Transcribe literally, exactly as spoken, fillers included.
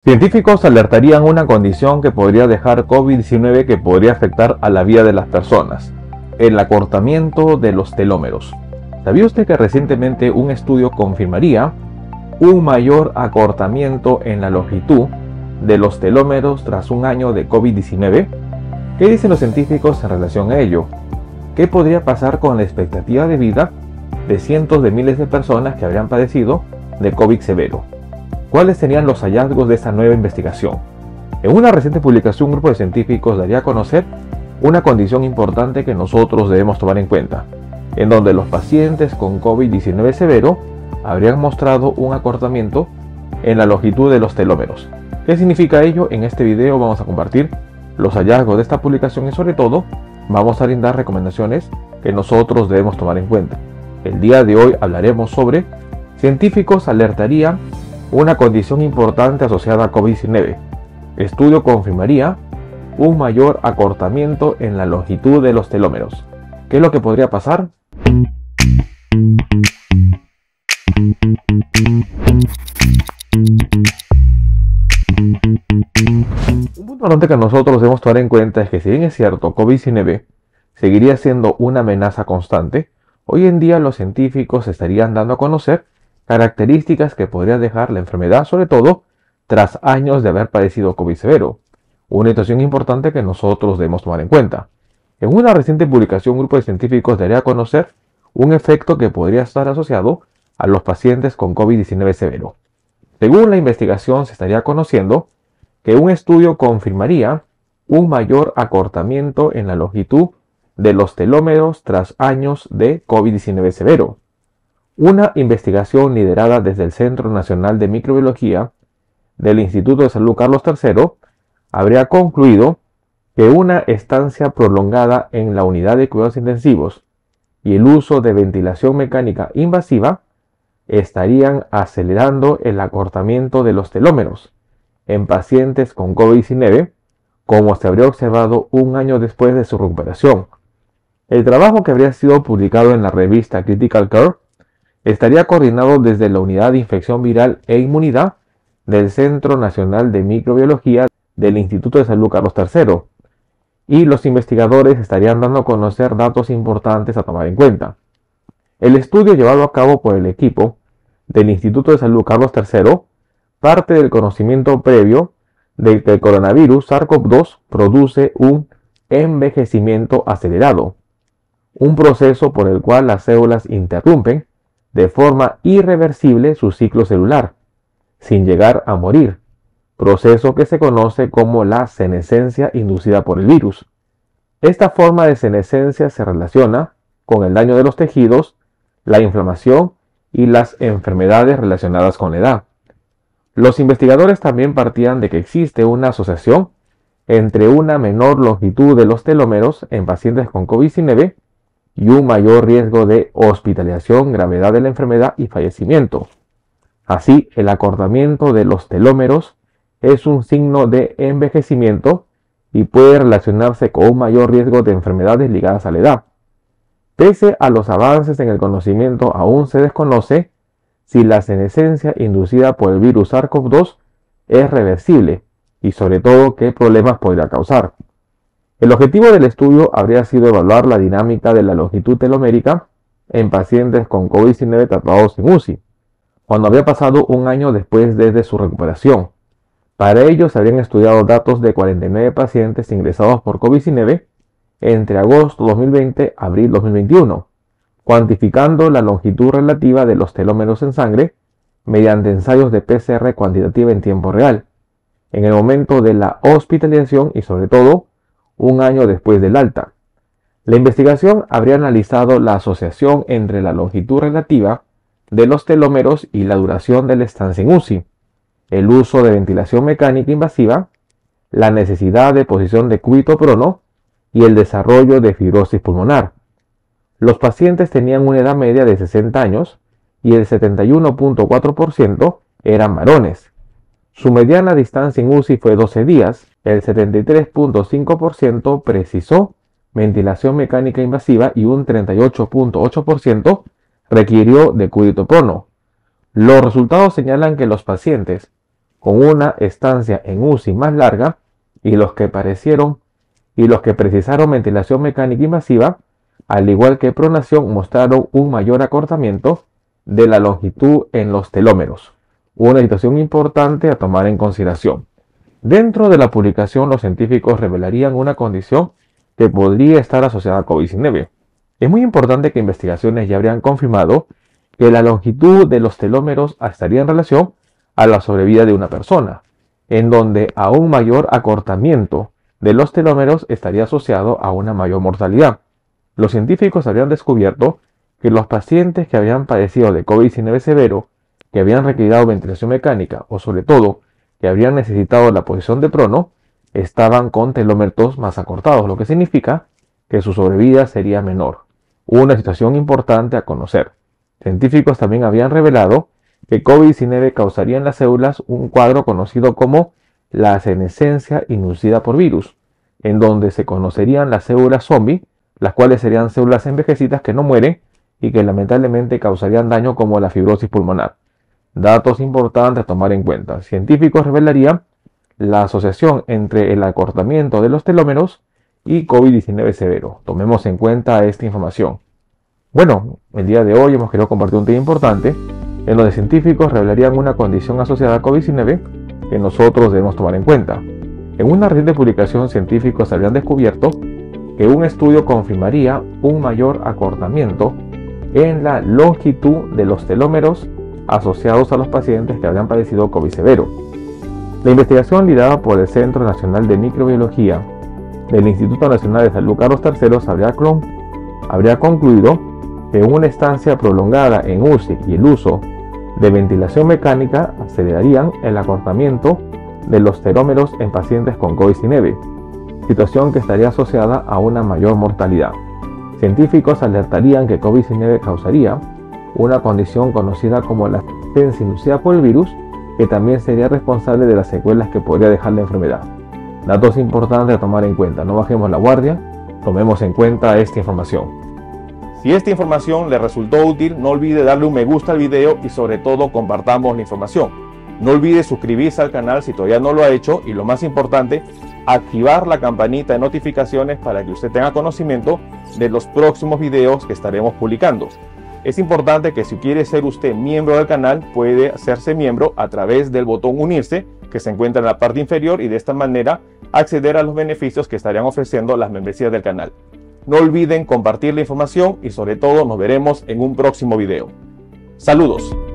Científicos alertarían una condición que podría dejar COVID diecinueve que podría afectar a la vida de las personas: el acortamiento de los telómeros. ¿Sabía usted que recientemente un estudio confirmaría un mayor acortamiento en la longitud de los telómeros tras un año de COVID diecinueve? ¿Qué dicen los científicos en relación a ello? ¿Qué podría pasar con la expectativa de vida de cientos de miles de personas que habrían padecido de COVID severo? ¿Cuáles serían los hallazgos de esta nueva investigación? En una reciente publicación, un grupo de científicos daría a conocer una condición importante que nosotros debemos tomar en cuenta, en donde los pacientes con COVID diecinueve severo habrían mostrado un acortamiento en la longitud de los telómeros. ¿Qué significa ello? En este video vamos a compartir los hallazgos de esta publicación y sobre todo vamos a brindar recomendaciones que nosotros debemos tomar en cuenta. El día de hoy hablaremos sobre científicos alertarían una condición importante asociada a COVID diecinueve. Estudio confirmaría un mayor acortamiento en la longitud de los telómeros. ¿Qué es lo que podría pasar? Un punto importante que nosotros debemos tomar en cuenta es que, si bien es cierto, COVID diecinueve seguiría siendo una amenaza constante, hoy en día los científicos estarían dando a conocer características que podría dejar la enfermedad, sobre todo tras años de haber padecido COVID severo. Una situación importante que nosotros debemos tomar en cuenta. En una reciente publicación, un grupo de científicos daría a conocer un efecto que podría estar asociado a los pacientes con COVID diecinueve severo. Según la investigación, se estaría conociendo que un estudio confirmaría un mayor acortamiento en la longitud de los telómeros tras años de COVID diecinueve severo. Una investigación liderada desde el Centro Nacional de Microbiología del Instituto de Salud Carlos tercero habría concluido que una estancia prolongada en la unidad de cuidados intensivos y el uso de ventilación mecánica invasiva estarían acelerando el acortamiento de los telómeros en pacientes con COVID diecinueve, como se habría observado un año después de su recuperación. El trabajo, que habría sido publicado en la revista Critical Care, estaría coordinado desde la Unidad de Infección Viral e Inmunidad del Centro Nacional de Microbiología del Instituto de Salud Carlos tercero, y los investigadores estarían dando a conocer datos importantes a tomar en cuenta. El estudio, llevado a cabo por el equipo del Instituto de Salud Carlos tercero, parte del conocimiento previo de que el coronavirus SARS-CoV dos produce un envejecimiento acelerado, un proceso por el cual las células interrumpen de forma irreversible su ciclo celular, sin llegar a morir, proceso que se conoce como la senescencia inducida por el virus. Esta forma de senescencia se relaciona con el daño de los tejidos, la inflamación y las enfermedades relacionadas con la edad. Los investigadores también partían de que existe una asociación entre una menor longitud de los telómeros en pacientes con COVID diecinueve y un mayor riesgo de hospitalización, gravedad de la enfermedad y fallecimiento. Así, el acortamiento de los telómeros es un signo de envejecimiento y puede relacionarse con un mayor riesgo de enfermedades ligadas a la edad. Pese a los avances en el conocimiento, aún se desconoce si la senescencia inducida por el virus SARS-CoV dos es reversible y, sobre todo, qué problemas podría causar. El objetivo del estudio habría sido evaluar la dinámica de la longitud telomérica en pacientes con COVID diecinueve tratados en U C I, cuando había pasado un año después desde su recuperación. Para ello se habrían estudiado datos de cuarenta y nueve pacientes ingresados por COVID diecinueve entre agosto dos mil veinte a abril dos mil veintiuno, cuantificando la longitud relativa de los telómeros en sangre mediante ensayos de P C R cuantitativa en tiempo real, en el momento de la hospitalización y, sobre todo, un año después del alta. La investigación habría analizado la asociación entre la longitud relativa de los telómeros y la duración de la estancia en U C I, el uso de ventilación mecánica invasiva, la necesidad de posición de cúbito prono y el desarrollo de fibrosis pulmonar. Los pacientes tenían una edad media de sesenta años y el setenta y uno punto cuatro por ciento eran varones. Su mediana distancia en U C I fue doce días. El setenta y tres punto cinco por ciento precisó ventilación mecánica invasiva y un treinta y ocho punto ocho por ciento requirió de cúbito prono. Los resultados señalan que los pacientes con una estancia en U C I más larga y los que parecieron y los que precisaron ventilación mecánica invasiva, al igual que pronación, mostraron un mayor acortamiento de la longitud en los telómeros, una situación importante a tomar en consideración. Dentro de la publicación, los científicos revelarían una condición que podría estar asociada a COVID diecinueve. Es muy importante que investigaciones ya habrían confirmado que la longitud de los telómeros estaría en relación a la sobrevida de una persona, en donde a un mayor acortamiento de los telómeros estaría asociado a una mayor mortalidad. Los científicos habían descubierto que los pacientes que habían padecido de COVID diecinueve severo, que habían requerido ventilación mecánica o sobre todo que habrían necesitado la posición de prono, estaban con telómeros más acortados, lo que significa que su sobrevida sería menor. Una situación importante a conocer. Científicos también habían revelado que COVID diecinueve causaría en las células un cuadro conocido como la senescencia inducida por virus, en donde se conocerían las células zombie, las cuales serían células envejecidas que no mueren y que lamentablemente causarían daño como la fibrosis pulmonar. Datos importantes a tomar en cuenta. Científicos revelarían la asociación entre el acortamiento de los telómeros y COVID diecinueve severo. Tomemos en cuenta esta información. Bueno, el día de hoy hemos querido compartir un tema importante en donde científicos revelarían una condición asociada a COVID diecinueve que nosotros debemos tomar en cuenta. En una reciente publicación, científicos habían descubierto que un estudio confirmaría un mayor acortamiento en la longitud de los telómeros asociados a los pacientes que habían padecido COVID severo. La investigación liderada por el Centro Nacional de Microbiología del Instituto Nacional de Salud Carlos tercero habría, habría concluido que una estancia prolongada en U C I y el uso de ventilación mecánica acelerarían el acortamiento de los telómeros en pacientes con COVID diecinueve, situación que estaría asociada a una mayor mortalidad. Científicos alertarían que COVID diecinueve causaría una condición conocida como la senescencia inducida por el virus, que también sería responsable de las secuelas que podría dejar la enfermedad. Datos importantes a tomar en cuenta. No bajemos la guardia, tomemos en cuenta esta información. Si esta información le resultó útil, no olvide darle un me gusta al video y sobre todo compartamos la información. No olvide suscribirse al canal si todavía no lo ha hecho y lo más importante, activar la campanita de notificaciones para que usted tenga conocimiento de los próximos videos que estaremos publicando. Es importante que si quiere ser usted miembro del canal, puede hacerse miembro a través del botón unirse que se encuentra en la parte inferior y de esta manera acceder a los beneficios que estarían ofreciendo las membresías del canal. No olviden compartir la información y sobre todo nos veremos en un próximo video. Saludos.